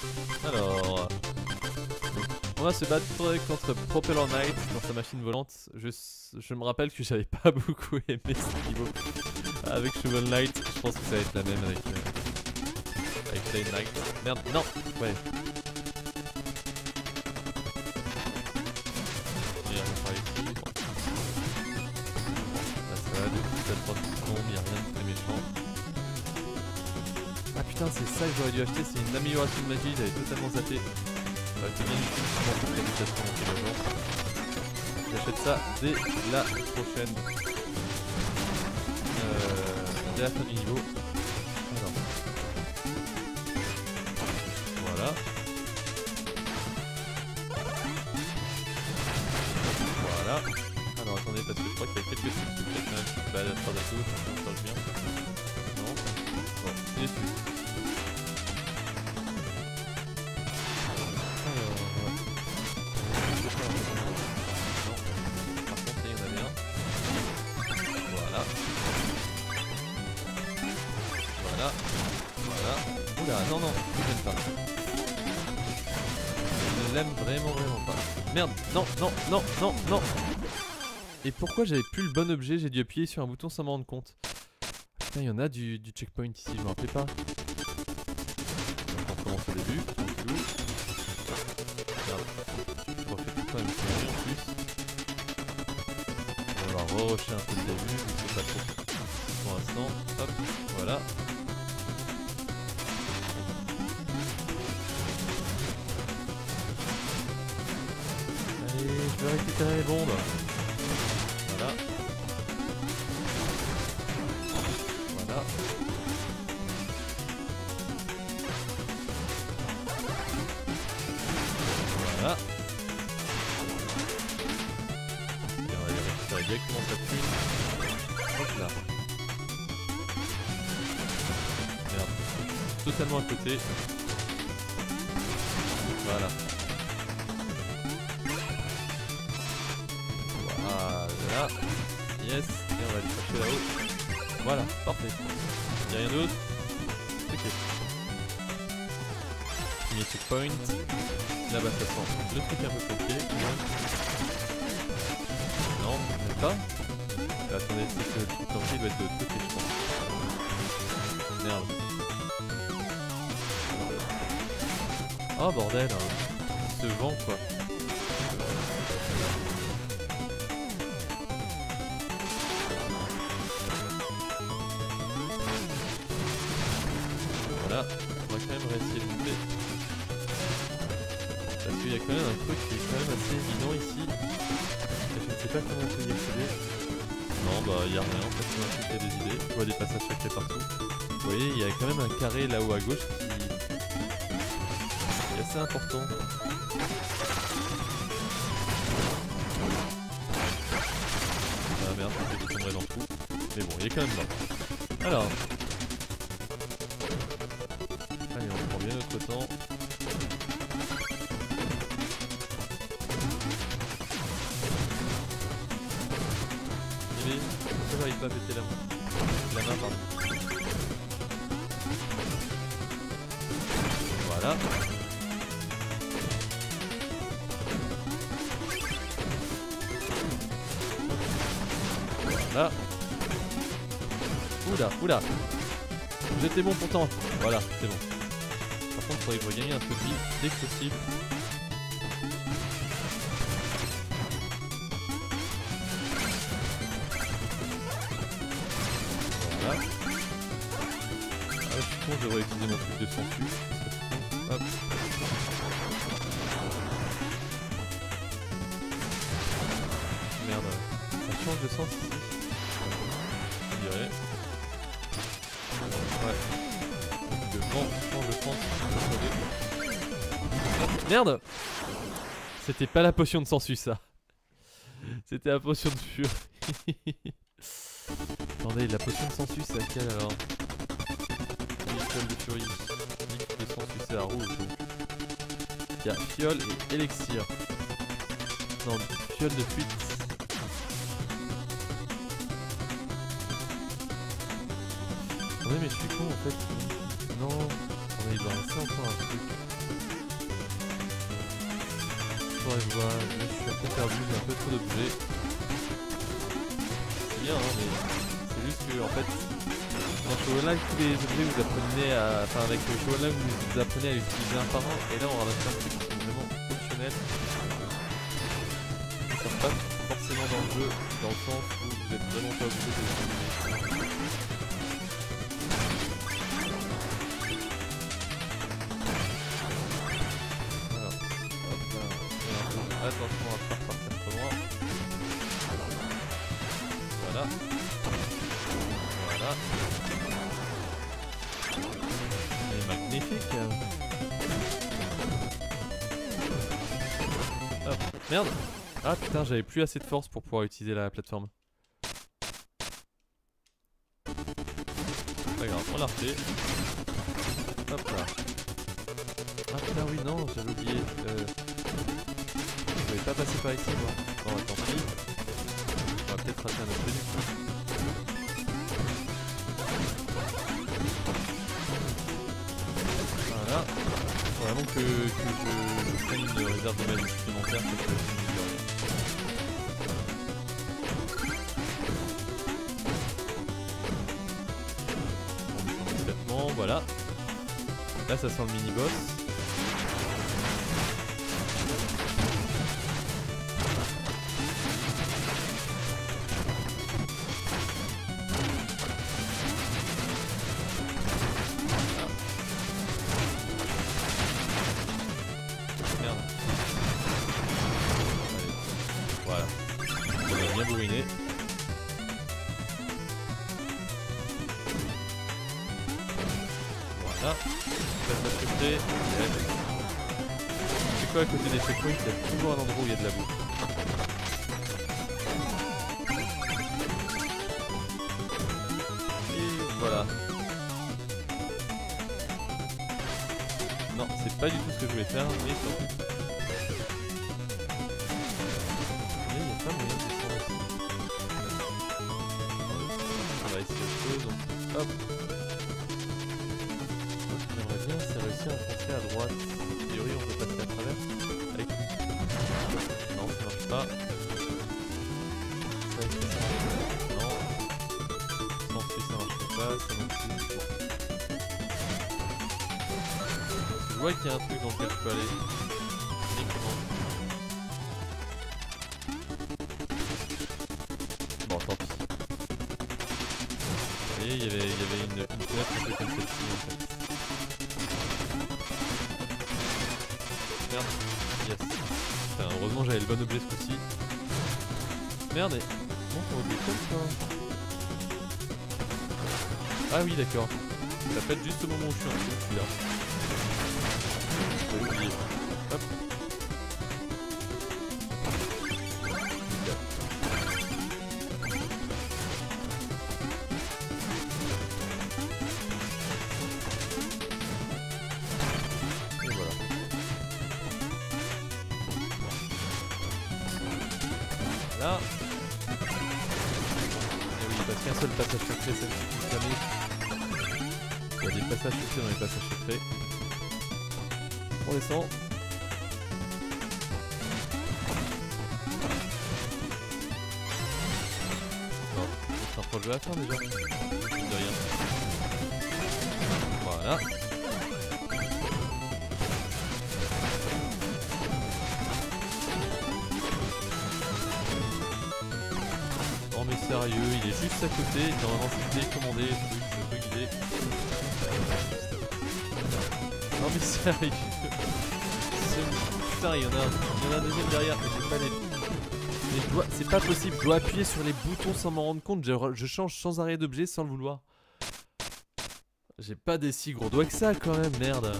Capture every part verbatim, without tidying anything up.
Alors, on va se battre contre Propeller Knight dans sa machine volante. Je, je me rappelle que j'avais pas beaucoup aimé ce niveau avec Shovel Knight. Je pense que ça va être la même avec, euh, avec Flame Knight. Merde, non, ouais. Et on va ici. Bon. Là ça va, depuis cette trois secondes, il n'y a rien de très méchant. Ah putain, c'est ça que j'aurais dû acheter, c'est une amélioration de magie, j'avais totalement zappé. Ça aurait été bien utile pour toute l'habitation en j'achète ça dès la prochaine. Euh, dès la fin du niveau. Alors. Voilà. Voilà. Alors attendez, parce que je crois qu'il y a quelques trucs secrets quand même qui se baladent par la gauche, ça change bien. Non. Bon, il est dessus. Oula, non, non, je l'aime pas. Je ne l'aime vraiment, vraiment pas. Merde, non, non, non, non, non. Et pourquoi j'avais plus le bon objet? J'ai dû appuyer sur un bouton sans m'en rendre compte. Putain, il y en a du, du checkpoint ici, je me rappelais pas. On recommence au début. Regarde, je refais tout le temps la même série en plus. On va re-rusher un peu le début, vu que c'est pas trop pour l'instant. Hop, voilà. Je vais récupérer les bombes. Voilà. Voilà. Voilà. Et on va aller récupérer directement sa thune. Hop là. Merde. Totalement à côté. Voilà. Voilà, yes, et on va aller chercher là-haut. Voilà, parfait. Y'a rien d'autre? Ok. Premier checkpoint. Là-bas ça sent le truc un peu compliqué. Non, même pas. Ah, attendez, c'est que le truc compliqué doit être de l'autre côté, je pense. Merde. Oh bordel, hein. Ce vent quoi. Voilà, on va quand même réessayer de monter. Parce qu'il y a quand même un truc qui est quand même assez évident ici. Et je ne sais pas comment on peut y accéder. Non, bah il n'y a rien en fait, on va chercher des idées. Je vois des passages secrets partout. Vous voyez, il y a quand même un carré là-haut à gauche qui est assez important. Ah merde, je vais tomber dans le trou. Mais bon, il est quand même là. Alors. Allez, on prend bien notre temps. Allez, pourquoi j'arrive pas à péter la main? La main, pardon. Voilà. Voilà. Oula, oula. J'étais bon pourtant. Voilà, c'est bon. Par contre, il faudrait que je regagne un peu de vie dès que possible. Voilà. Ah, je suis con, je devrais utiliser mon truc de sangsue. Hop. Merde. Ça change de sens ici. Je dirais. Ouais. Le vent change de sens. Merde! C'était pas la potion de sangsue ça. C'était la potion de furie. Attendez, la potion de sangsue c'est laquelle alors? Fiole de furie. Liquide de sangsue c'est la rouge. Il y a fiole et élixir. Non, fiole de fuite. Attendez, mais je suis con en fait. Non, attendez, il doit rester encore un truc. faudrait que je vois. Je suis un peu perdu, j'ai un peu trop d'objets. C'est bien, hein, mais c'est juste que en fait, dans Shovel Knight, tous les objets vous apprenez à. Enfin, avec Shovel Knight, vous apprenez à l'utiliser un par un. Et là, on ramasse plein de trucs qui sont vraiment optionnels. Ils ne servent pas forcément dans le jeu, dans le sens où vous êtes vraiment pas obligé de les utiliser. Attention à pas partir trop loin. Voilà. Voilà. C'est magnifique. Hop. Merde. Ah putain, j'avais plus assez de force pour pouvoir utiliser la plateforme. Pas grave, on l'a refait. Hop là. Ah putain oui non, j'avais oublié. Euh... Je vais pas passer par ici moi. Bon tant pis. On va peut-être rater un autre du coup. Voilà. Faut vraiment que, que je, je prenne une réserve de magie supplémentaire parce que je ne dis rien. Discrètement, voilà. Là ça sent le mini-boss. Voilà. C'est quoi à côté des checkpoints? Il y a toujours un endroit où il y a de la boue. Et voilà. Non, c'est pas du tout ce que je voulais faire, mais tant pis. Mais il n'y a pas moyen de descendre ici. On va essayer autre chose, donc hop. J'aimerais bien, c'est réussir à foncer à droite. A priori, on peut passer à travers. Avec... Non, ça marche pas. Ça, ça marche pas. Non. Sans plus, ça marche pas. Ça non plus. Je vois qu'il y a un truc dans lequel je peux aller. Mais comment? Bon, tant pis. Vous voyez, il y avait, il y avait une, une fenêtre un peu comme celle-ci en fait. Merde. Yes. Enfin, heureusement j'avais le bon objet ce coup-ci. Merde, et... Comment ça redescend comme ça? Ah oui d'accord. Ça fait juste au moment où je suis en dessous, celui-là. J'avais oublié. Hop. Là. Et oui, parce qu'un seul passage secret, ça ne suffit jamais. Il y a des passages secrets dans les passages secrets. On descend. Non, c'est un projet à faire déjà. De rien. Voilà. Non mais sérieux, il est juste à côté, normalement c'est télécommandé, le truc, le truc il est... Non mais sérieux. Putain, il y en a un, il y en a un deuxième derrière, mais j'ai pas les... Mais je dois... c'est pas possible, je dois appuyer sur les boutons sans m'en rendre compte, je, je change sans arrêt d'objet sans le vouloir. J'ai pas des si gros doigts que ça quand même, merde.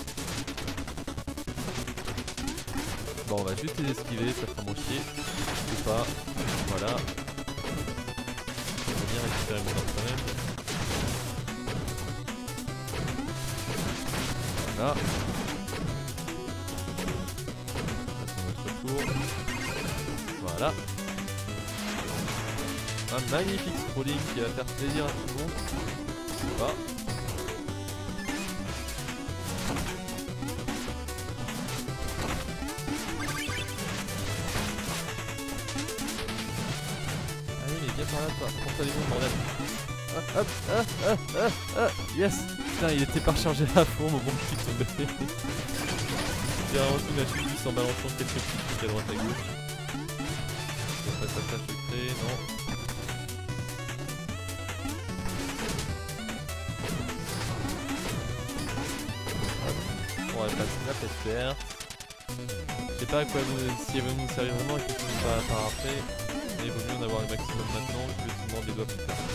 Bon, on va juste les esquiver, ça fera moins chier. Je sais pas, voilà. On va bien récupérer mon arme quand même. Voilà. Notre tour. Voilà. Un magnifique scrolling qui va faire plaisir à tout le monde. Voilà. par là, toi. Prends-toi les bons, bordel. Hop, hop, ah, ah, ah, ah, yes. Putain, il était pas rechargé à fond, mon bon cul tombé. J'ai vraiment tout ma chute en balançant quelques petits trucs à droite à gauche. Après ça tâche secret, non. On va passer la pète verte. Je sais pas à quoi vous, si elle va nous servir vraiment et qu'est-ce qu'on va faire après. Mais il vaut mieux en avoir le maximum maintenant que souvent des doigts plus tard.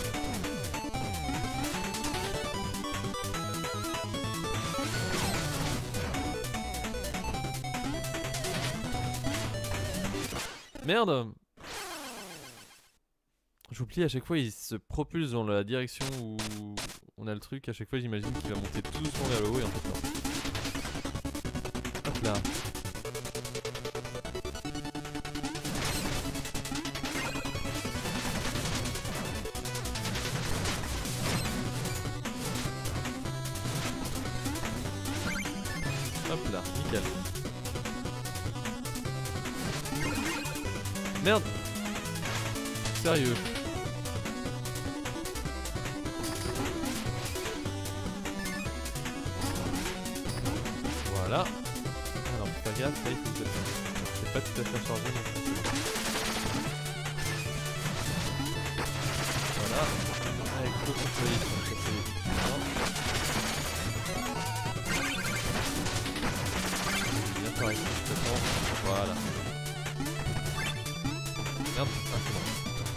Merde! J'oublie à chaque fois il se propulse dans la direction où on a le truc, à chaque fois j'imagine qu'il va monter tout doucement vers le haut et en fait non. Hop là. Hop là, nickel. Merde! Sérieux? Voilà. Alors, faut faire gaffe, là il faut que c'est pas tout à fait chargé. Donc... Voilà. Avec le contrôler, on va casser les petits. Bien pareil, voilà. Merde, ah c'est bon.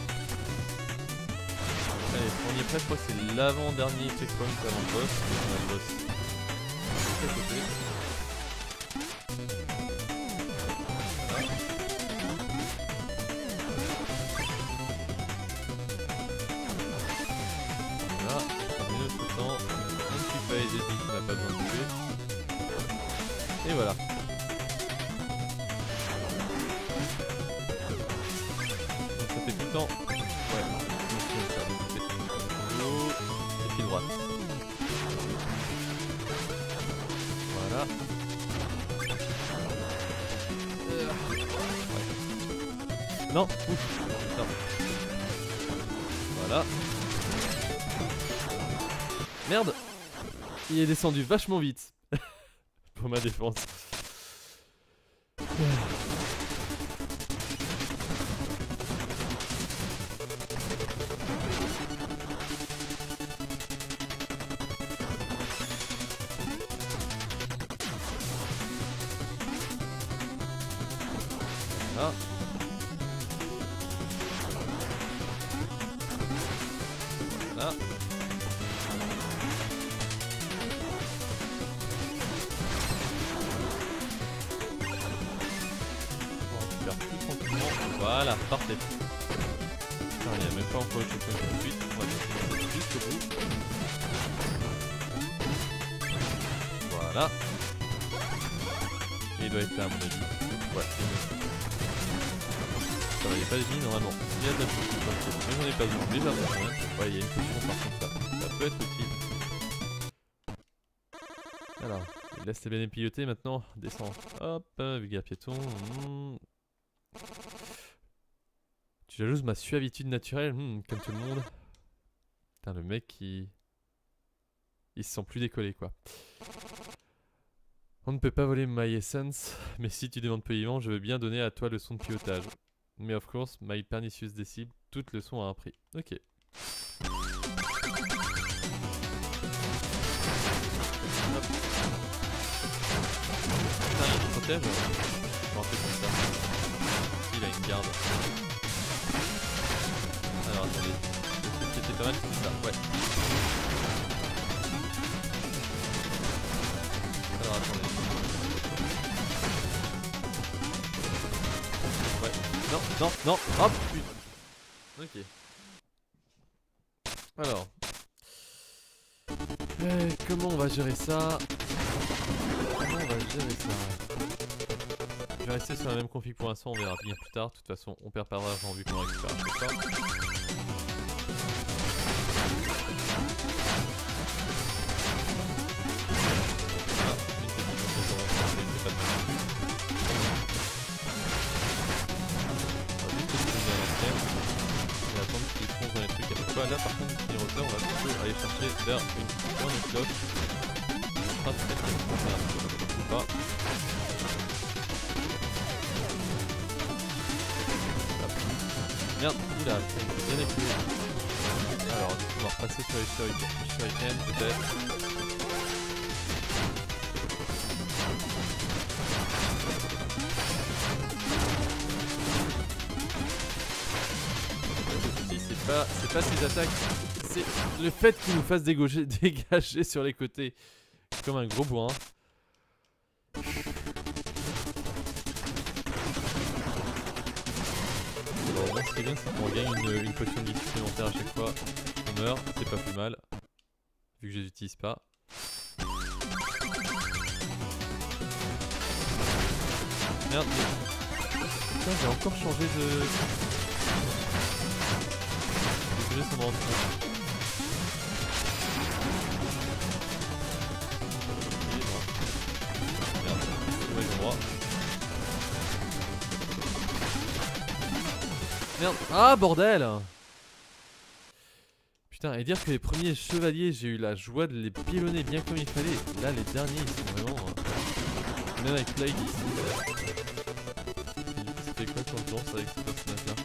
Allez, on y est prêt, je crois que c'est l'avant-dernier checkpoint avant le boss. On a le boss. C'est à côté. Voilà. Voilà, on met notre temps. On ne tue pas les ennemis qu'on n'a pas besoin de tuer. Et voilà. Donc ça fait tout le temps. Ouais. Et puis droite. Voilà. Euh, ouais. Non, ouf. Non. Voilà. Merde. Il est descendu vachement vite. Pour ma défense. Voilà. Voilà. On récupère tout tranquillement. Voilà, parfait. Putain, il n'y a même pas encore le checkpoint tout de suite. On va descendre jusqu'au bout. Voilà. Et il doit être là à mon avis. Ouais, c'est bon. Ça va, il n'y a pas de mine normalement. Il y a de la potion, mais j'en ai pas vu. Déjà bon, hein. Ouais, il y a une potion par contre ça. Ça peut être utile. Alors, laisse tes béné piloter maintenant. Descends. Hop, vulgaire piéton. Mmh. Tu jalouses ma suavitude naturelle, mmh, comme tout le monde. Putain, le mec qui... Il se sent plus décollé quoi. On ne peut pas voler my essence, mais si tu demandes poliment, je veux bien donner à toi le son de pilotage. Mais of course, my pernicious décible, toute leçon a un prix. Ok. Putain, il te protège. Je m'en rappelle comme ça. Il a une garde. Alors attendez. Est-ce que c'était pas mal? C'est ça, ouais. Alors attendez. Ouais. Non, non, non. Hop, putain. Ok. Alors. Euh, comment on va gérer ça? Comment on va gérer ça? Je vais rester sur la même config pour l'instant, on verra bien plus tard. De toute façon, on perd pas d'argent vu qu'on récupère à chaque fois. vois là par contre les routeurs, on va plutôt aller chercher vers une corne clock. On sera très très bien, ou pas. Merde, il a bien écouté. Alors du coup on va repasser sur les shurikens, shuriken, peut-être. C'est pas, c'est pas ses attaques, c'est le fait qu'il nous fasse dégager, dégager sur les côtés comme un gros bourrin. Bon, ce qui est bien, c'est qu'on gagne une, une potion de vie supplémentaire à chaque fois qu'on meurt, c'est pas plus mal, vu que je les utilise pas. Merde, mais... Putain, j'ai encore changé de... Désolé, ça me rend compte. Merde, c'est mauvais endroit. Merde, ah bordel! Putain, et dire que les premiers chevaliers, j'ai eu la joie de les pilonner bien comme il fallait. Là, les derniers, ils sont vraiment... Euh... Même avec Plague, ils sont... Euh... Ça fait quoi quand on danse avec ce personnage-là?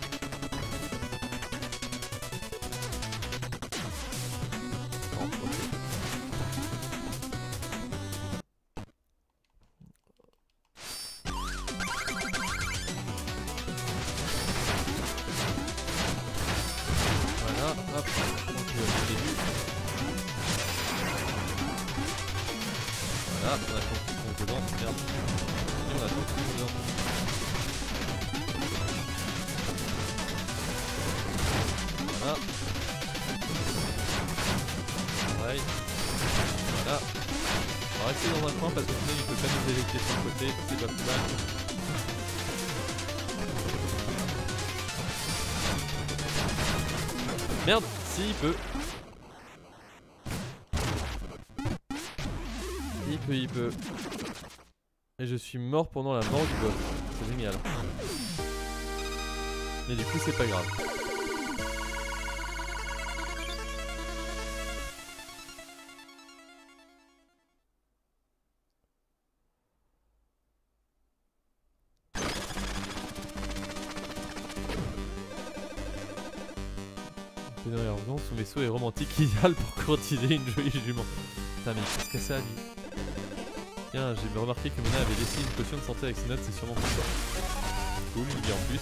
Merde, si il peut. Il peut, il peut. Et je suis mort pendant la mort du boss. C'est génial. Mais du coup, c'est pas grave. Son vaisseau est romantique, idéal pour courtiser une jolie jument. Putain, mais il faut se casser la vie. Tiens, j'ai remarqué que Mona avait laissé une potion de santé avec ses notes, c'est sûrement pour ça. Cool, il dit en plus.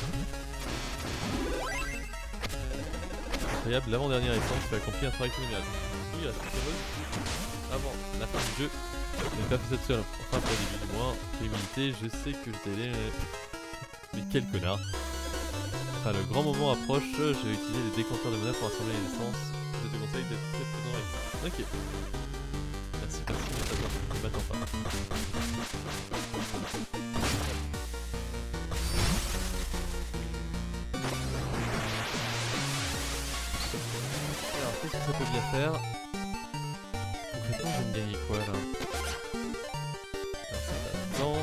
Incroyable, l'avant-dernière essence, tu as accompli un travail criminel. Oui, il reste une chose. Avant la fin du jeu, je n'ai pas fait cette seule. Enfin, pour le début du moins, humilité, je sais que je t'ai aidé. Mais quel connard. Enfin, le grand moment approche, je vais utiliser les décompteurs de Mona pour assembler les essences. Je te conseille d'être très prudent avec ça. Ok. Merci, merci, mais ça va, ne m'attends pas. Alors, qu'est-ce que ça peut bien faire? Concrètement, je vais me gagner quoi là? Alors, c'est là-dedans.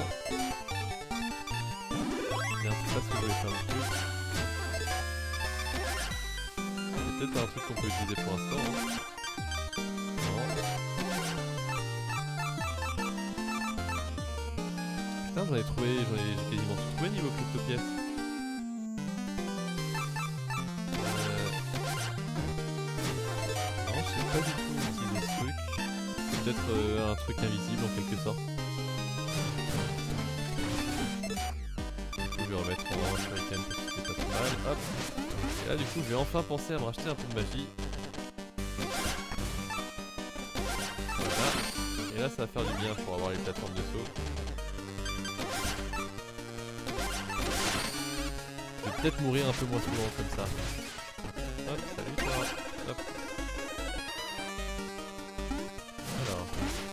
Bien, c'est pas ce que je voulais faire non plus. Peut-être un truc qu'on peut utiliser pour l'instant. Hein. Non. Putain, j'en ai trouvé, j'en ai, j'ai quasiment tout trouvé niveau crypto-pièces. Euh... Non, je sais pas du tout utiliser ce truc. C'est peut-être euh, un truc invisible en quelque sorte. Du coup, je vais remettre en shuriken parce que c'est pas trop mal. Hop. Et là du coup je vais enfin penser à me racheter un peu de magie. Voilà. Et là ça va faire du bien pour avoir les plateformes de saut. Je vais peut-être mourir un peu moins souvent comme ça. Hop, salut toi. Hop. Alors.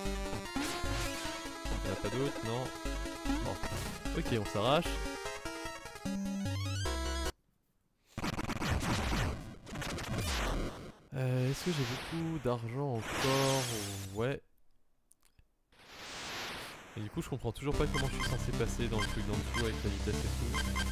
Il n'y en a pas d'autres, non. Bon. Ok, on s'arrache. Euh, Est-ce que j'ai beaucoup d'argent encore? Ouais. Et du coup je comprends toujours pas comment je suis censé passer dans le truc d'en dessous avec la vitesse et tout.